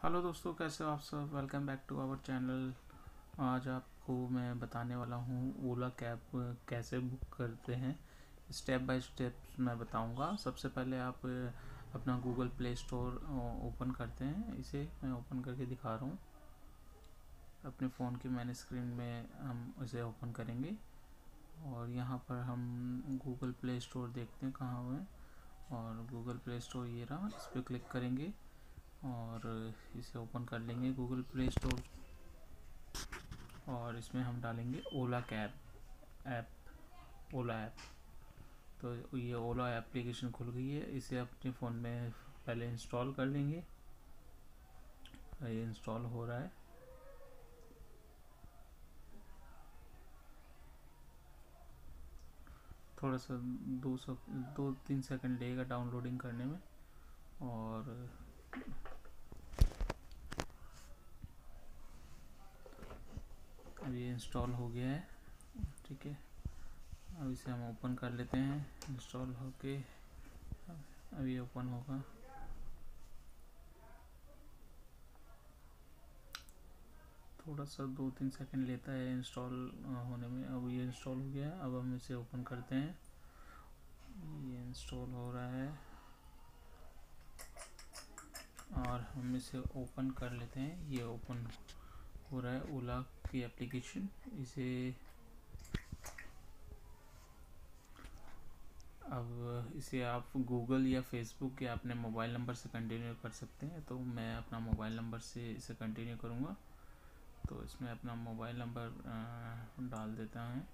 Hello दोस्तों, कैसे हो आप सब। Welcome back to our channel. आज आपको मैं बताने वाला हूँ ओला कैब कैसे बुक करते हैं। स्टेप बाय स्टेप मैं बताऊँगा। सबसे पहले आप अपना गूगल प्ले स्टोर ओपन करते हैं। इसे मैं ओपन करके दिखा रहा हूँ। अपने फ़ोन की मैन स्क्रीन में हम इसे ओपन करेंगे और यहाँ पर हम गूगल प्ले स्टोर देखते हैं कहाँ हुआ है। और गूगल प्ले स्टोर ये रहा, इस पर क्लिक करेंगे और इसे ओपन कर लेंगे गूगल प्ले स्टोर। और इसमें हम डालेंगे Ola cab app, Ola app. तो ये ओला एप्लीकेशन खुल गई है। इसे अपने फ़ोन में पहले इंस्टॉल कर लेंगे। ये इंस्टॉल हो रहा है। थोड़ा सा 2-3 सेकंड लगेगा डाउनलोडिंग करने में। और अब ये इंस्टॉल हो गया है। ठीक है, अब इसे हम ओपन कर लेते हैं। इंस्टॉल होके अब ये ओपन होगा। थोड़ा सा 2-3 सेकंड लेता है इंस्टॉल होने में। अब ये इंस्टॉल हो गया है। अब हम इसे ओपन करते हैं। ये इंस्टॉल हो रहा है और हम इसे ओपन कर लेते हैं। ये ओपन हो रहा है ओला की एप्लीकेशन। अब इसे आप गूगल या फेसबुक या अपने मोबाइल नंबर से कंटिन्यू कर सकते हैं। तो मैं अपना मोबाइल नंबर से इसे कंटिन्यू करूँगा। तो इसमें अपना मोबाइल नंबर डाल देता है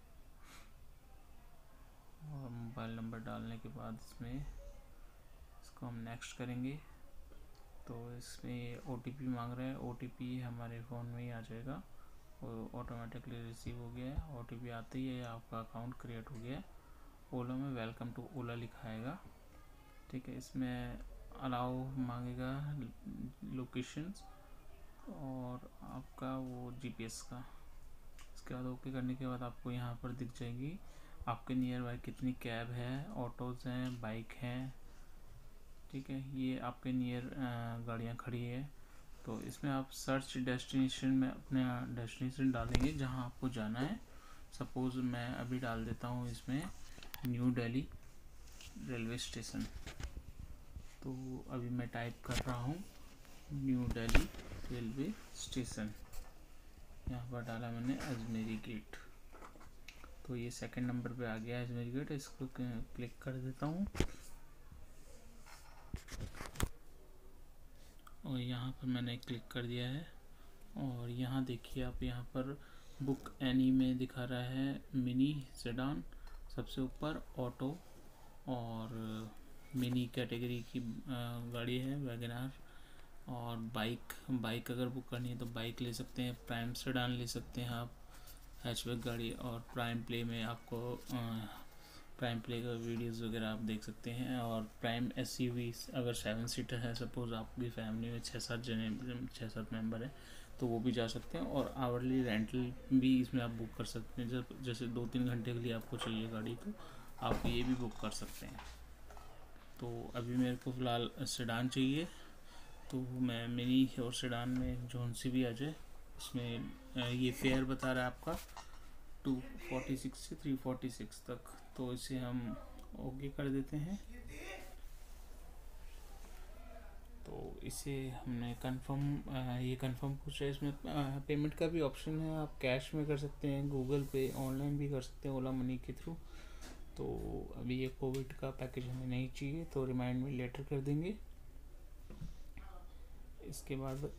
और मोबाइल नंबर डालने के बाद इसको हम नेक्स्ट करेंगे। तो इसमें OTP मांग रहा है। OTP हमारे फ़ोन में ही आ जाएगा, वो ऑटोमेटिकली रिसीव हो गया है। OTP आते ही आपका अकाउंट क्रिएट हो गया है। ओला में वेलकम टू ओला लिखाएगा। ठीक है, इसमें अलाउ मांगेगा लोकेशंस और आपका वो GPS का। इसके बाद ओके करने के बाद आपको यहाँ पर दिख जाएगी आपके नियर बाय कितनी कैब है, ऑटोज़ हैं, बाइक हैं। ठीक है, ये आपके नियर गाड़ियाँ खड़ी है। तो इसमें आप सर्च डेस्टिनेशन में अपने डेस्टिनेशन डालेंगे जहाँ आपको जाना है। सपोज़ मैं अभी डाल देता हूँ इसमें न्यू दिल्ली रेलवे स्टेशन। तो अभी मैं टाइप कर रहा हूँ न्यू दिल्ली रेलवे स्टेशन। यहाँ पर डाला मैंने अजमेरी गेट। तो ये सेकंड नंबर पे आ गया अजमेरी गेट। इसको क्लिक कर देता हूँ और यहाँ पर मैंने क्लिक कर दिया है। और यहाँ देखिए आप, यहाँ पर बुक एनी में दिखा रहा है मिनी सेडान सबसे ऊपर, ऑटो और मिनी कैटेगरी की गाड़ी है वैगनआर। और बाइक अगर बुक करनी है तो बाइक ले सकते हैं। प्राइम सेडान ले सकते हैं आप, हैचबैक गाड़ी। और प्राइम प्ले में आपको प्राइम प्ले का वीडियोस वगैरह आप देख सकते हैं। और प्राइम SUV अगर 7 सीटर है, सपोज़ आपकी फैमिली में 6-7 मेंबर हैं तो वो भी जा सकते हैं। और आवरली रेंटल भी इसमें आप बुक कर सकते हैं। जब जैसे 2-3 घंटे के लिए आपको चाहिए गाड़ी तो आप ये भी बुक कर सकते हैं। तो अभी मेरे को फ़िलहाल सेडान चाहिए, तो मैं मिनी और सेडान में जौन सी भी आ जाए। इसमें ये फेयर बता रहा है आपका 246 से 346 तक। तो इसे हम ओके कर देते हैं। तो इसे हमने ये कंफर्म पूछा है। इसमें पेमेंट का भी ऑप्शन है। आप कैश में कर सकते हैं, गूगल पे, ऑनलाइन भी कर सकते हैं ओला मनी के थ्रू। तो अभी ये कोविड का पैकेज हमें नहीं चाहिए, तो रिमाइंड में लेटर कर देंगे। इसके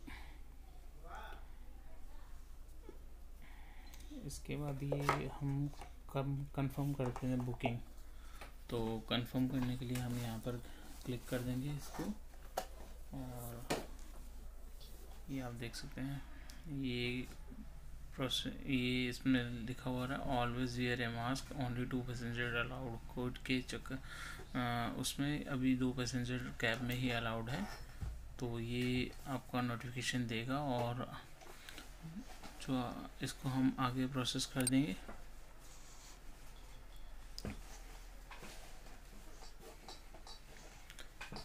बाद ये हम कंफर्म करते हैं बुकिंग। तो कंफर्म करने के लिए हम यहाँ पर क्लिक कर देंगे इसको। और ये आप देख सकते हैं, ये इसमें लिखा हुआ है always wear a mask, only 2 passenger allowed. Code के चक्कर उसमें अभी 2 पैसेंजर कैब में ही अलाउड है। तो ये आपका नोटिफिकेशन देगा और जो इसको हम आगे प्रोसेस कर देंगे।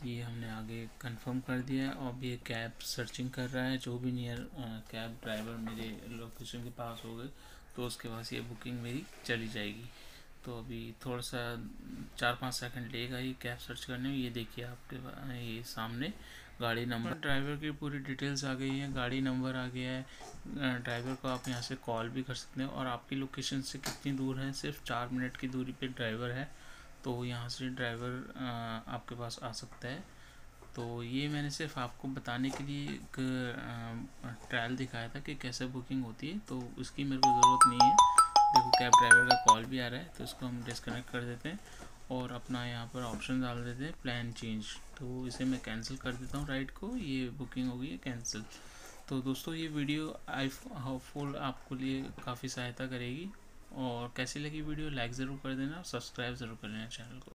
ये हमने आगे कंफर्म कर दिया है। और अब ये कैब सर्चिंग कर रहा है, जो भी नियर कैब ड्राइवर मेरे लोकेशन के पास हो गए तो उसके पास ये बुकिंग मेरी चली जाएगी। तो अभी थोड़ा सा 4-5 सेकंड लेगा ये कैब सर्च करने में। ये देखिए आपके ये सामने गाड़ी नंबर, ड्राइवर की पूरी डिटेल्स आ गई है, गाड़ी नंबर आ गया है। ड्राइवर को आप यहाँ से कॉल भी कर सकते हैं और आपकी लोकेशन से कितनी दूर है, सिर्फ 4 मिनट की दूरी पे ड्राइवर है, तो यहाँ से ड्राइवर आपके पास आ सकता है। तो ये मैंने सिर्फ आपको बताने के लिए एक ट्रायल दिखाया था कि कैसे बुकिंग होती है, तो उसकी मेरे को ज़रूरत नहीं है। देखो कैब ड्राइवर का कॉल भी आ रहा है, तो इसको हम डिस्कनेक्ट कर देते हैं और अपना यहाँ पर ऑप्शन डाल देते हैं प्लान चेंज। तो इसे मैं कैंसिल कर देता हूँ राइड को, ये बुकिंग हो गई है कैंसिल। तो दोस्तों ये वीडियो आई होपफुल आपको लिए काफ़ी सहायता करेगी। और कैसी लगी वीडियो लाइक ज़रूर कर देना और सब्सक्राइब ज़रूर कर लेना चैनल को।